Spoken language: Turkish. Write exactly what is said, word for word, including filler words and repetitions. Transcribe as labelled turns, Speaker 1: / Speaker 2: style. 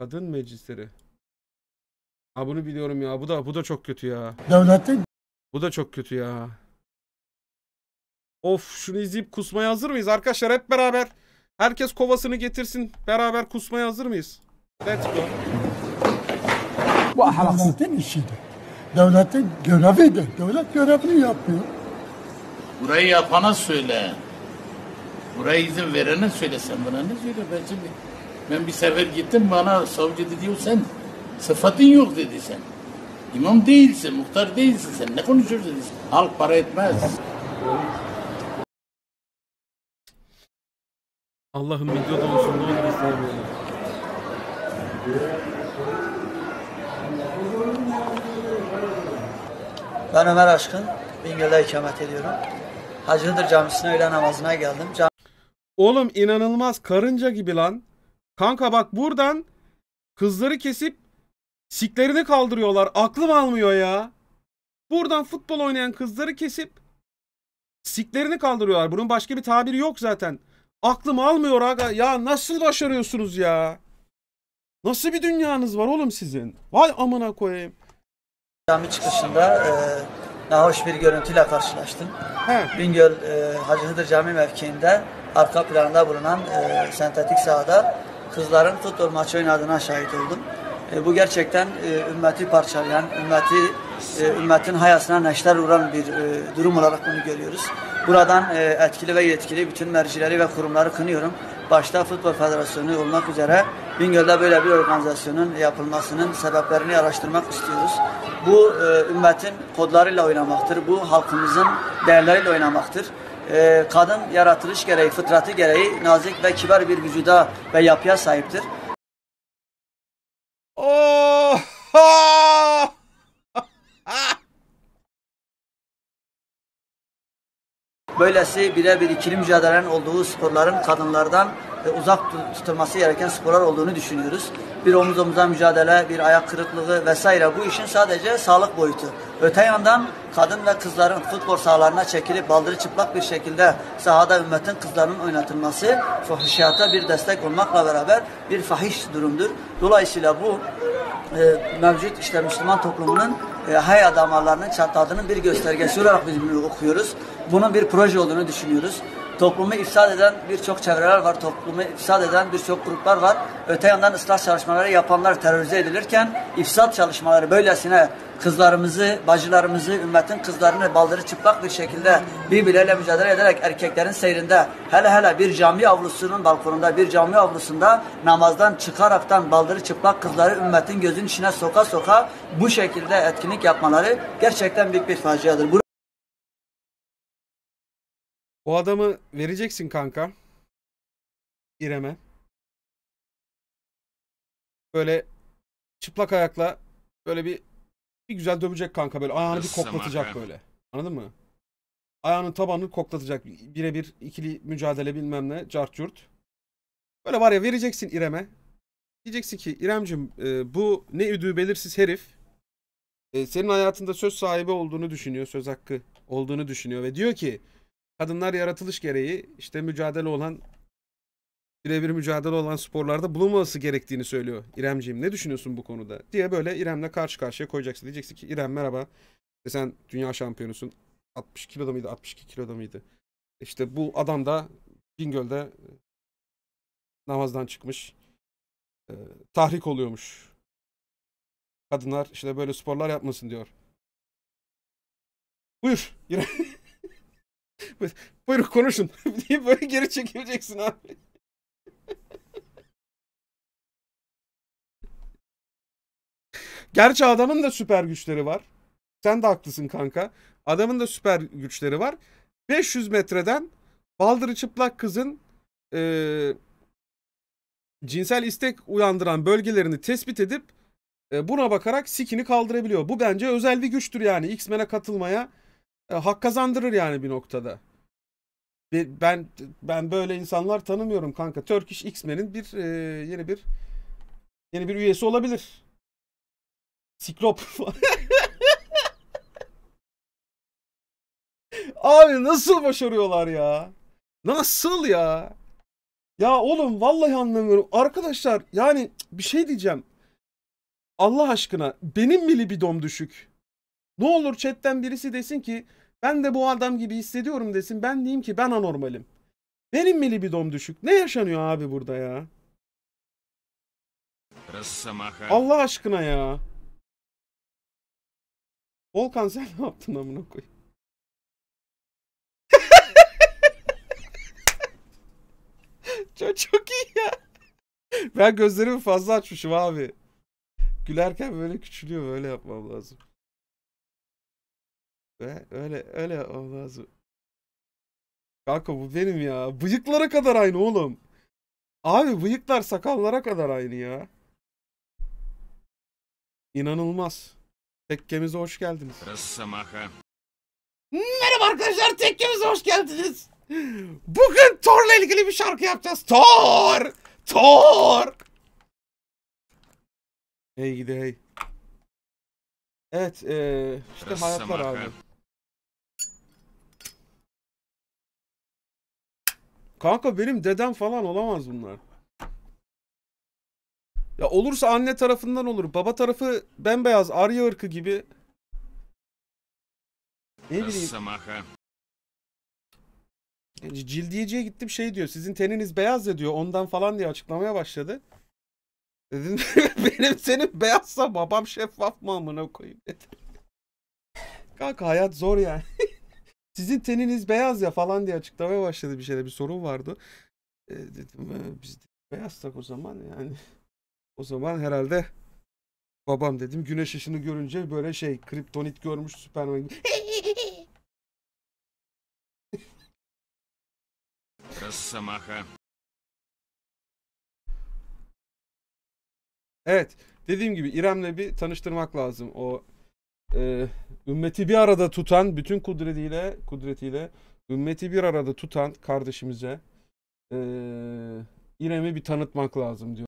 Speaker 1: Kadın meclisleri. Ha bunu biliyorum ya. Bu da bu da çok kötü ya.
Speaker 2: Devletin.
Speaker 1: Bu da çok kötü ya. Of, şunu izleyip kusmaya hazır mıyız arkadaşlar hep beraber? Herkes kovasını getirsin. Beraber kusmaya hazır mıyız? Let's go.
Speaker 2: Bu devletin işidir. Devletin görevidir. Devlet görevini yapıyor.
Speaker 3: Burayı yapana söyle. Buraya izin verene söyle, sen bana ne söyle? Ben şimdi ben bir sefer gittim, bana savcı dedi, sen sıfatın yok dedi sen. İmam değilsin, muhtar değilsin sen. Ne konuşuyorsun dedi. Halk para etmez.
Speaker 1: Allah'ım videoda olsun, ne olur izleyemeyelim.
Speaker 4: Ben Ömer Aşkın, Bingöl'de ikamet ediyorum. Hacı Hıdır Camisi'ne öğle namazına geldim. Cam
Speaker 1: Oğlum inanılmaz, karınca gibi lan. Kanka bak, buradan kızları kesip siklerini kaldırıyorlar. Aklım almıyor ya. Buradan futbol oynayan kızları kesip siklerini kaldırıyorlar. Bunun başka bir tabiri yok zaten. Aklım almıyor aga. Ya nasıl başarıyorsunuz ya? Nasıl bir dünyanız var oğlum sizin? Vay amına koyayım.
Speaker 4: Cami çıkışında e, nahoş bir görüntüyle karşılaştım.
Speaker 1: He.
Speaker 4: Bingöl e, Hacı Hıdır Cami mevkiinde arka planda bulunan e, sentetik sahada kızların futbol maçı oynadığına şahit oldum. E, bu gerçekten e, ümmeti parçalayan, ümmeti e, ümmetin hayasına neşter vuran bir e, durum olarak bunu görüyoruz. Buradan e, etkili ve yetkili bütün mercileri ve kurumları kınıyorum. Başta Futbol Federasyonu olmak üzere Bingöl'de böyle bir organizasyonun yapılmasının sebeplerini araştırmak istiyoruz. Bu e, ümmetin kodlarıyla oynamaktır. Bu halkımızın değerleriyle oynamaktır. E, kadın yaratılış gereği, fıtratı gereği nazik ve kibar bir vücuda ve yapıya sahiptir.
Speaker 1: Oh!
Speaker 4: Böylesi birebir ikili mücadelelerin olduğu sporların kadınlardan e, uzak tutulması gereken sporlar olduğunu düşünüyoruz. Bir omuz omuza mücadele, bir ayak kırıklığı vesaire, bu işin sadece sağlık boyutu. Öte yandan kadın ve kızların futbol sahalarına çekilip baldırı çıplak bir şekilde sahada ümmetin kızlarının oynatılması fuhişata bir destek olmakla beraber bir fahiş durumdur. Dolayısıyla bu e, mevcut işte Müslüman toplumunun e, haya damarlarının çatladığının bir göstergesi olarak biz bunu okuyoruz. Bunun bir proje olduğunu düşünüyoruz. Toplumu ifsad eden birçok çevreler var, toplumu ifsad eden birçok gruplar var. Öte yandan ıslah çalışmaları yapanlar terörize edilirken ifsad çalışmaları böylesine kızlarımızı, bacılarımızı, ümmetin kızlarını baldırı çıplak bir şekilde birbirleriyle mücadele ederek erkeklerin seyrinde, hele hele bir cami avlusunun balkonunda, bir cami avlusunda namazdan çıkaraktan baldırı çıplak kızları ümmetin gözünün içine soka soka bu şekilde etkinlik yapmaları gerçekten büyük bir faciadır. Bu
Speaker 1: O adamı vereceksin kanka. İrem'e. Böyle çıplak ayakla böyle bir bir güzel dövecek kanka, böyle ayağını bir koklatacak böyle. Anladın mı? Ayağının tabanını koklatacak. Birebir ikili mücadele bilmem ne, cart curt. Böyle var ya, vereceksin İrem'e. Diyeceksin ki İremcim, e, bu ne üdüğü belirsiz herif e, senin hayatında söz sahibi olduğunu düşünüyor. Söz hakkı olduğunu düşünüyor ve diyor ki kadınlar yaratılış gereği işte mücadele olan, birebir mücadele olan sporlarda bulunmaması gerektiğini söylüyor. İremciğim, ne düşünüyorsun bu konuda diye böyle İrem'le karşı karşıya koyacaksın. Diyeceksin ki İrem merhaba, sen dünya şampiyonusun, altmış kiloda mıydı, altmış iki kiloda mıydı? İşte bu adam da Bingöl'de namazdan çıkmış, e, tahrik oluyormuş. Kadınlar işte böyle sporlar yapmasın diyor. Buyur İrem. Buyurun konuşun diye böyle geri çekileceksin abi. Gerçi adamın da süper güçleri var. Sen de haklısın kanka. Adamın da süper güçleri var. beş yüz metreden baldırı çıplak kızın e, cinsel istek uyandıran bölgelerini tespit edip e, buna bakarak sikini kaldırabiliyor. Bu bence özel bir güçtür yani. X-Men'e katılmaya e, hak kazandırır yani bir noktada. Ben ben böyle insanlar tanımıyorum kanka. Turkish X-Men'in bir e, yeni bir yeni bir üyesi olabilir. Siklop. Abi nasıl başarıyorlar ya? Nasıl ya? Ya oğlum vallahi anlamıyorum. Arkadaşlar yani bir şey diyeceğim. Allah aşkına benim mi libidom düşük? Ne olur chatten birisi desin ki ben de bu adam gibi hissediyorum desin. Ben diyeyim ki ben anormalim. Benim mi libidom düşük? Ne yaşanıyor abi burada ya? Allah aşkına ya. Volkan sen ne yaptın amına koyayım? çok, çok iyi ya. Ben gözlerimi fazla açmışım abi. Gülerken böyle küçülüyor, böyle yapmam lazım. Ve öyle öyle yapmam lazım. Kanka bu benim ya. Bıyıklara kadar aynı oğlum. Abi bıyıklar sakallara kadar aynı ya. İnanılmaz. Tekkemize hoş geldiniz. Merhaba arkadaşlar, tekkemize hoş geldiniz. Bugün Thor'la ilgili bir şarkı yapacağız. Thor! Thor! Hey gidi hey. Evet ee, işte hayatlar abi. Kanka benim dedem falan olamaz bunlar. Ya olursa anne tarafından olur. Baba tarafı bembeyaz Arya ırkı gibi. Ne bileyim. Cildiyeciye gittim, şey diyor. Sizin teniniz beyaz ya diyor. Ondan falan diye açıklamaya başladı. Dedim benim senin beyazsa babam şeffaf mı amına koyayım dedi. Kanka hayat zor yani. Sizin teniniz beyaz ya falan diye açıklamaya başladı, bir şeyde bir sorun vardı. E, dedim biz de beyazsak o zaman yani. O zaman herhalde babam dedim, güneş ışını görünce böyle şey kriptonit görmüş Süperman gibi. Evet, dediğim gibi İrem'le bir tanıştırmak lazım. O e, ümmeti bir arada tutan, bütün kudretiyle kudretiyle ümmeti bir arada tutan kardeşimize e, İrem'i bir tanıtmak lazım diyor.